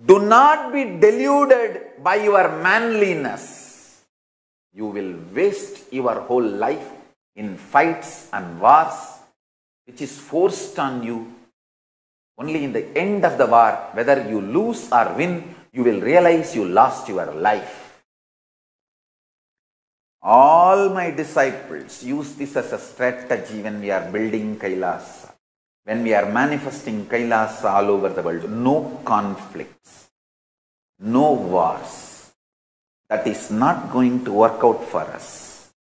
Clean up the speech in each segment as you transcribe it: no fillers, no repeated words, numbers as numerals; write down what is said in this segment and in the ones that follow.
Do not be deluded by your manliness. You will waste your whole life in fights and wars, which is forced on you. Only in the end of the war, whether you lose or win, you will realize you lost your life. All my disciples use this as a strategy when we are building Kailasa. When we are manifesting Kailasa all over the world, no conflicts, no wars. That is not going to work out for us.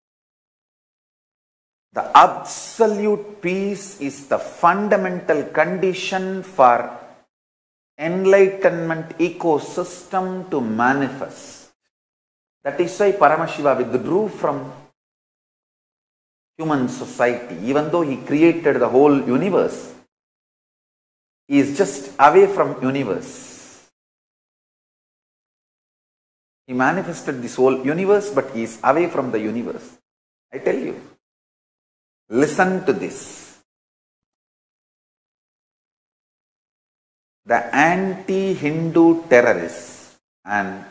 The absolute peace is the fundamental condition for enlightenment ecosystem to manifest. That is why Paramashiva withdrew from human society. Even though he created the whole universe, he is just away from universe. He manifested this whole universe, but he is away from the universe. I tell you, listen to this. The anti-Hindu terrorists and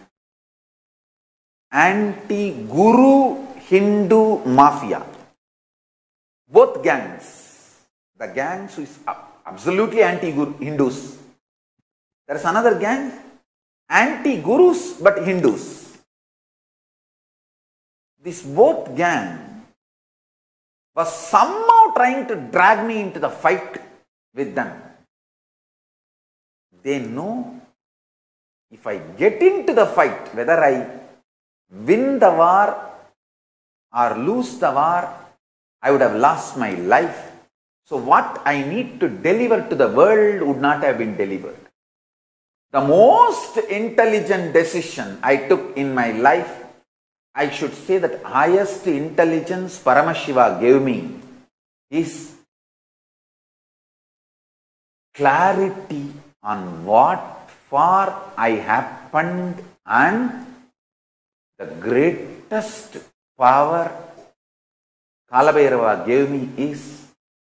anti-Guru Hindu mafia, both gangs, the gangs who is absolutely anti-Hindus. There is another gang, anti-Gurus but Hindus. This both gang was somehow trying to drag me into the fight with them. They know if I get into the fight, whether I win the war or lose the war, I would have lost my life. So what I need to deliver to the world would not have been delivered. The most intelligent decision I took in my life, I should say that highest intelligence Paramashiva gave me, is clarity on what for I happened, and the greatest power Kalabhairava gave me is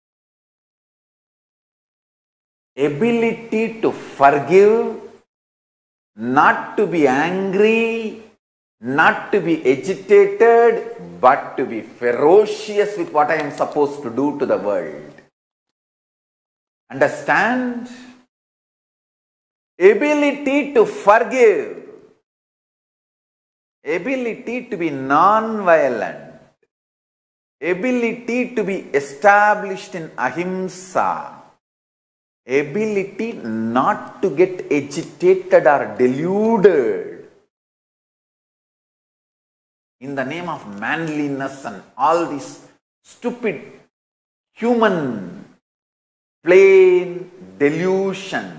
ability to forgive, not to be angry, not to be agitated, but to be ferocious with what I am supposed to do to the world. Understand? Ability to forgive, ability to be non-violent, ability to be established in ahimsa, ability not to get agitated or deluded in the name of manliness and all this stupid human plain delusion.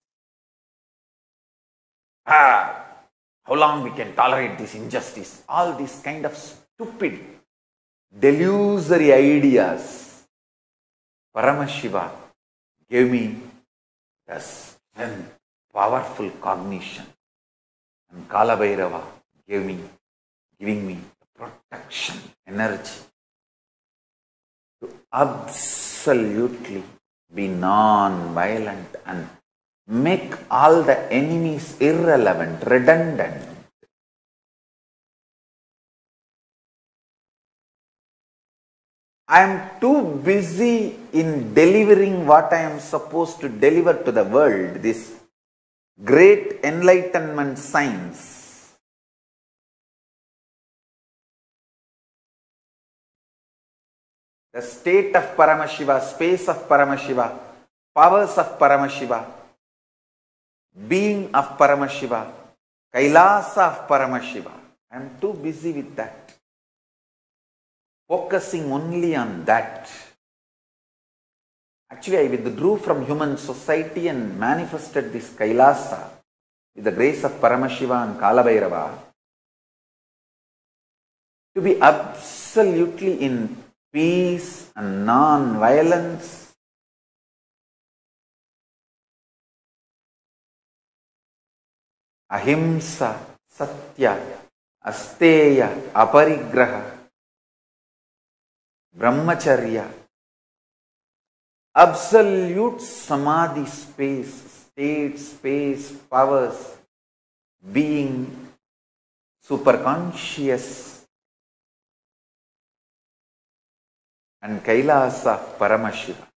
How long we can tolerate this injustice? All these kind of stupid, delusory ideas. Paramashiva gave me the strength, powerful cognition, and Kalabhairava giving me the protection, energy to absolutely be non-violent and make all the enemies irrelevant, redundant. I am too busy in delivering what I am supposed to deliver to the world, this great enlightenment science. The state of Paramashiva, space of Paramashiva, powers of Paramashiva, being of Paramashiva, Kailasa of Paramashiva. I am too busy with that, focusing only on that. Actually, I withdrew from human society and manifested this Kailasa with the grace of Paramashiva and Kalabhairava to be absolutely in peace and non-violence. Ahimsa, Satya, Asteya, Aparigraha, Brahmacharya, absolute Samadhi space, state, space, powers, being, superconscious, and Kailasa Paramashiva.